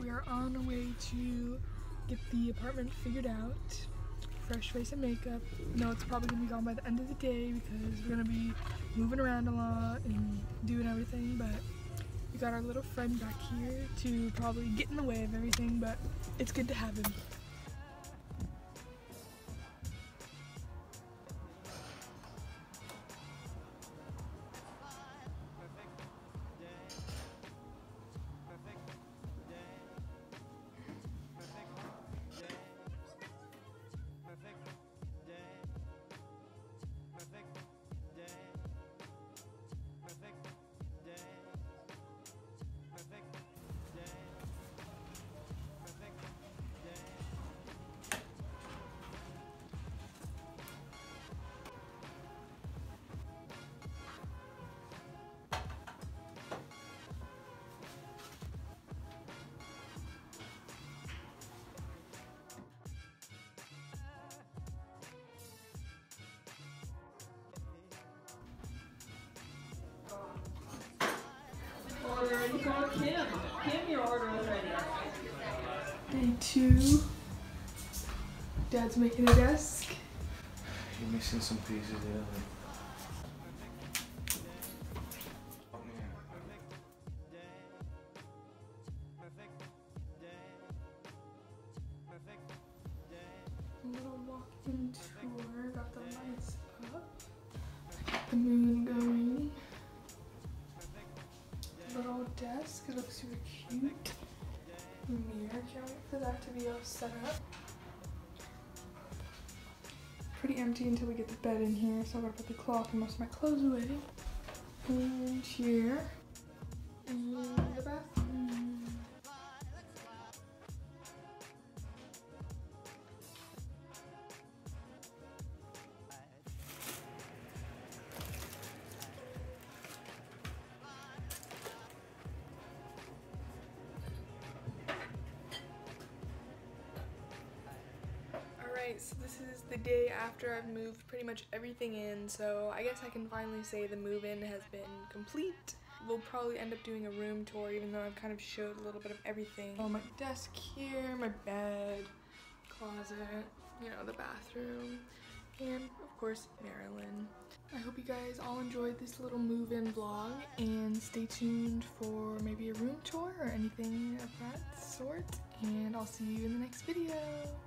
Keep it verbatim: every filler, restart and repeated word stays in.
we are on our way to get the apartment figured out. Fresh face and makeup. No, it's probably gonna be gone by the end of the day because we're gonna be moving around a lot and doing everything, but we got our little friend back here to probably get in the way of everything, but it's good to have him. You call Kim. Kim, your order is ready. Day two. Dad's making a desk. You're missing some pieces here. A little walk-in tour. Got the lights up. Got the moon going. Little desk. It looks super cute. Mirror. Can't wait for that to be all set up. Pretty empty until we get the bed in here, so I gotta put the clock and most of my clothes away. And here. And the bathroom. Alright, so this is the day after I've moved pretty much everything in, so I guess I can finally say the move-in has been complete. We'll probably end up doing a room tour, even though I've kind of showed a little bit of everything. Oh, my desk here, my bed, closet, you know, the bathroom, and of course, Marilyn. I hope you guys all enjoyed this little move-in vlog, and stay tuned for maybe a room tour or anything of that sort, and I'll see you in the next video.